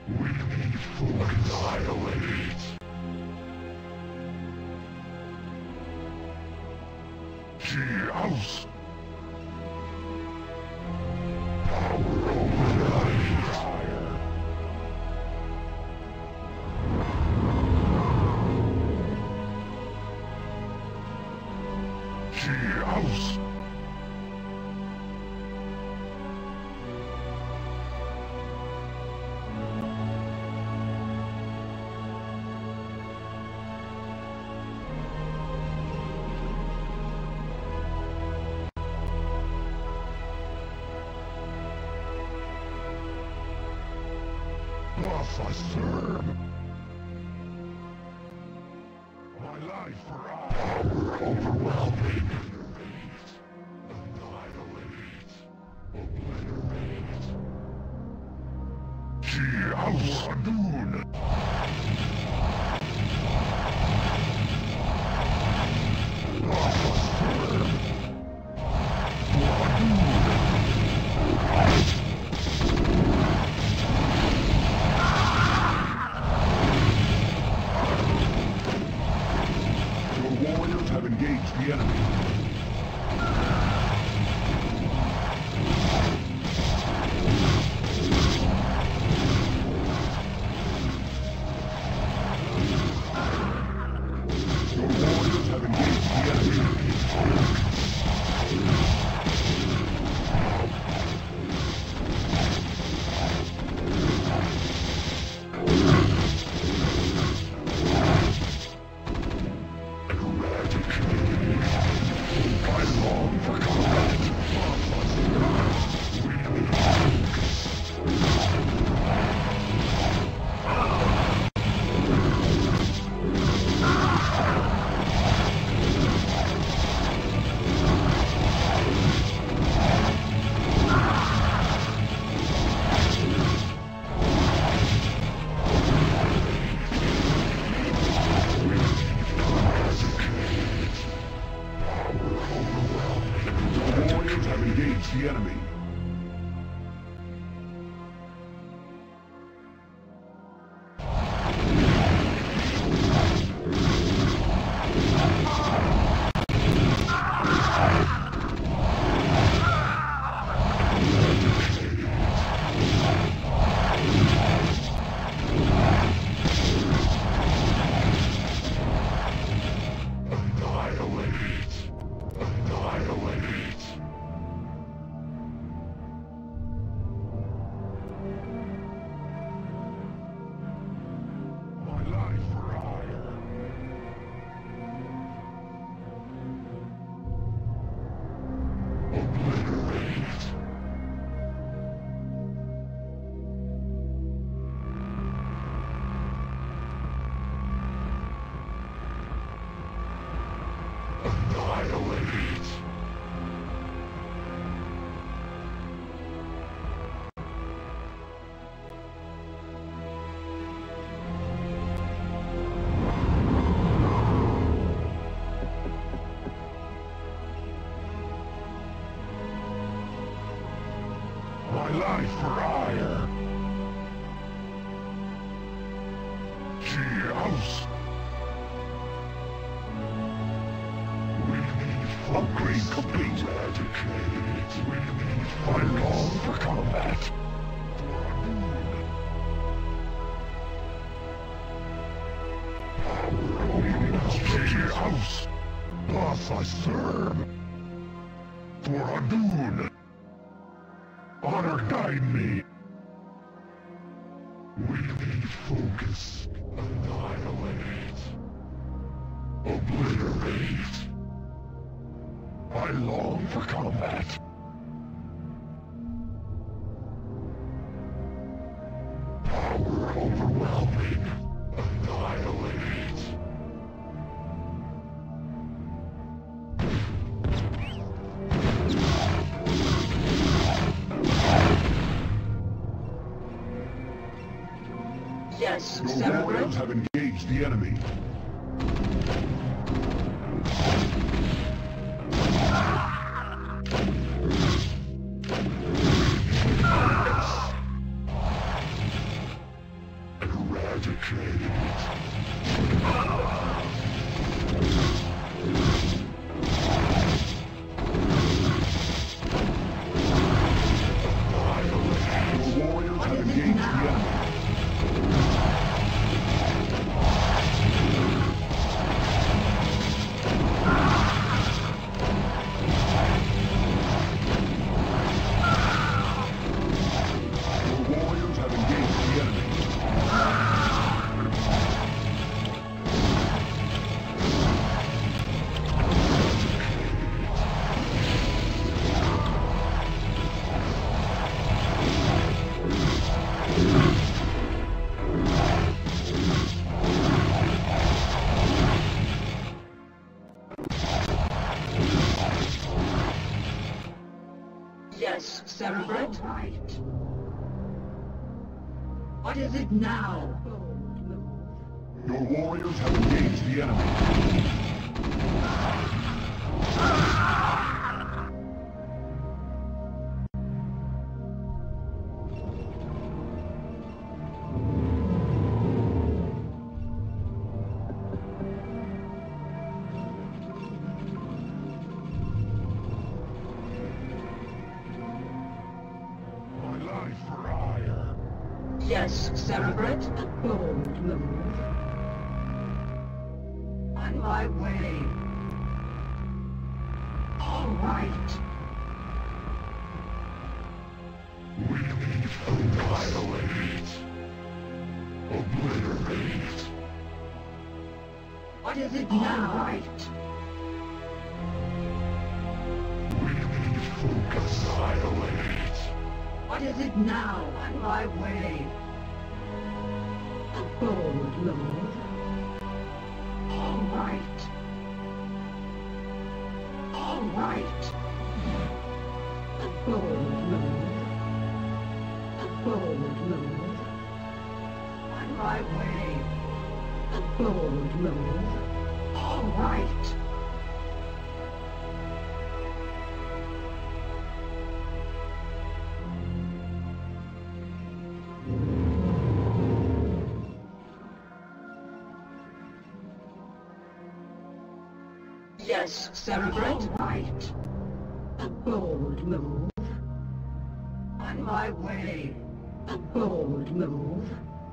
We need food. Annihilate. House. Power override. House. I serve. My life for power overwhelming. Annihilate. Obliterate. House Dune. The enemy. Your warriors have engaged the enemy. The enemy. My life for hire. House. We need upgrade complete. Eradicate. We need I long for combat. Power House. Thus I serve. For Adun. Honor guide me. We need focus. Annihilate. Obliterate. I long for combat. Power overwhelming. Annihilate. Yes, your warriors have engaged the enemy. Yes, Cerebrate. Right. What is it now? Your warriors have engaged the enemy. My life for hire. Yes, Cerebrate. Bold move. On my way. All right. We need annihilate. Obliterate. What is it now? Right. We need focus. Annihilate. What is it now? On my way. A bold move. All right. All right. A bold move. A bold move. On my way. A bold move. All right. Yes, Cerebrate. Right. A bold move. On my way. A bold move.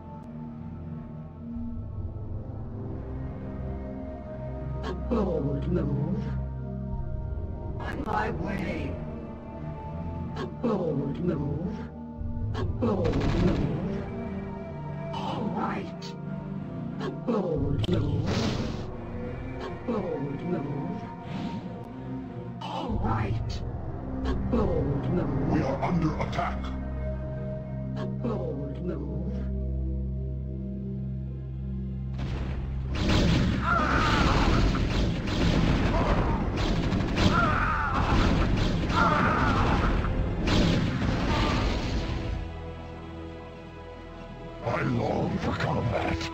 A bold move. On my way. A bold move. A bold move. All right. A bold move. A bold move. All right. A bold move. We are under attack. A bold move. I long for combat.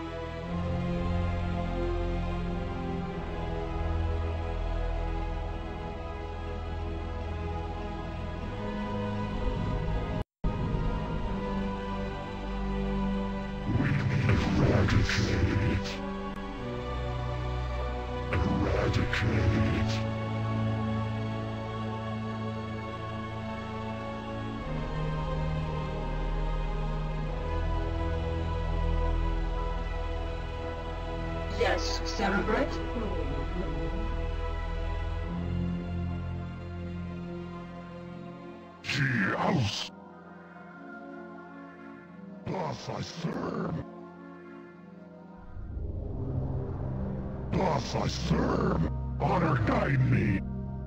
Eradicate. Eradicate. Yes, Cerebrate. House. Thus I serve. Thus I serve. Honor guide me.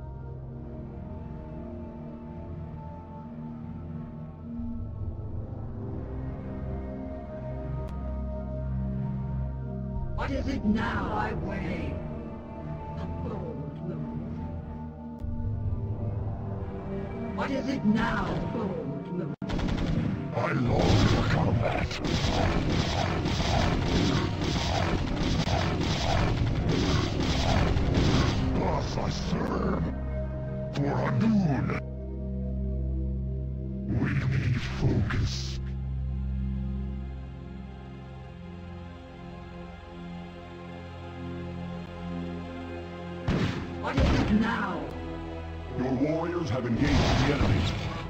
What is it now? My way. A bold move. What is it now? A bold move. I long for combat. Thus I serve. For Adun. We need focus. What is it now? Your warriors have engaged the enemy.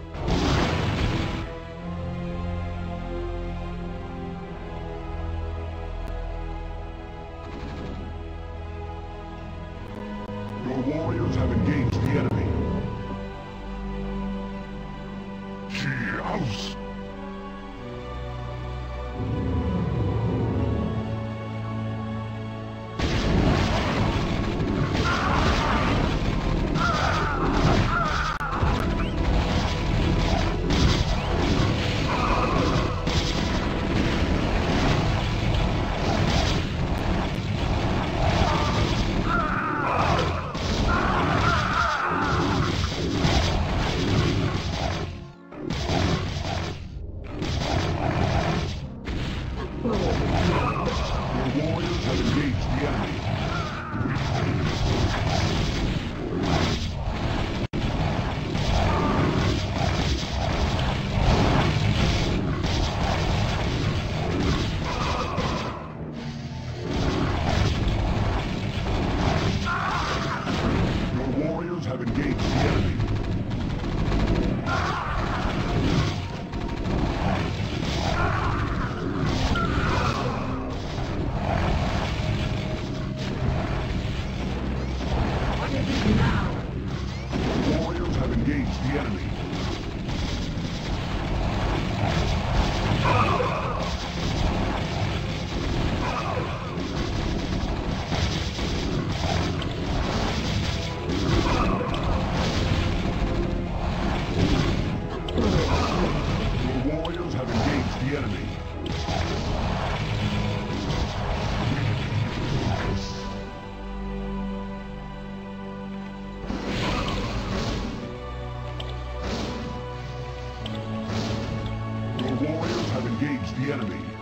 Your warriors have engaged the enemy. House. warriors have engaged the enemy.